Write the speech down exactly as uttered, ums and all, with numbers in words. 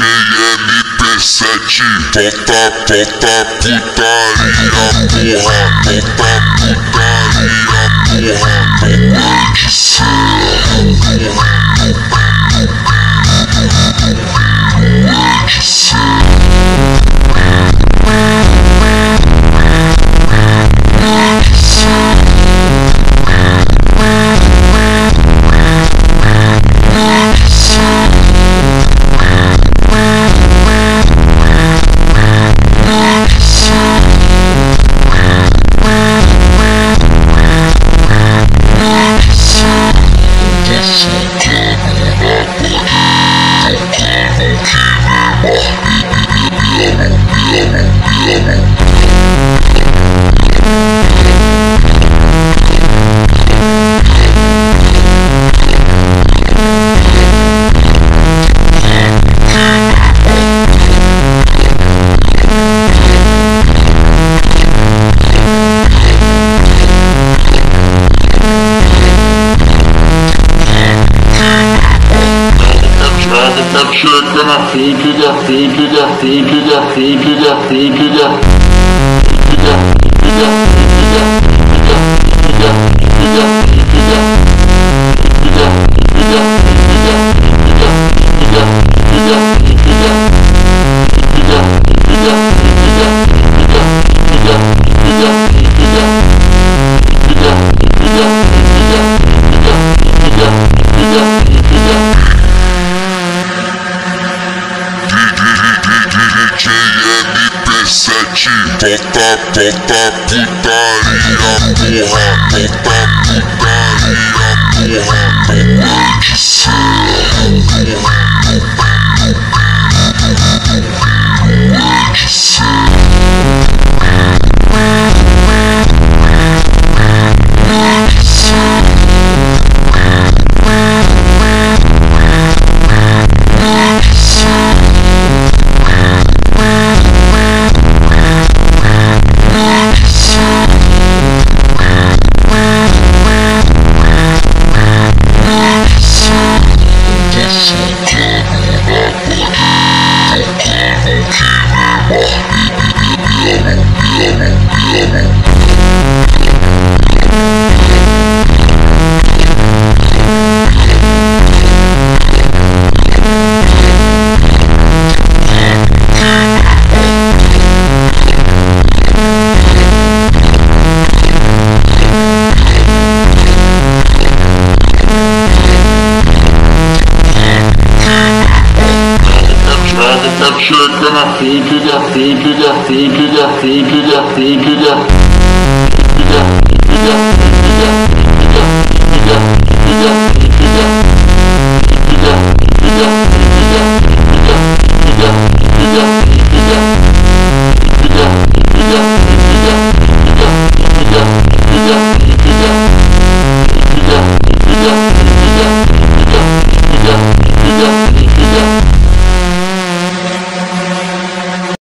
M P sete, tota, tota putaria, porra, tota putaria, porra, não de céu, não de céu. Chega na frente da frente da frente da frente da frente da frente da Tota, tota putaria, porra, tota putaria, porra, não de céu, não de céu. Chega na frente da frente da frente da frente da frente da frente da frente da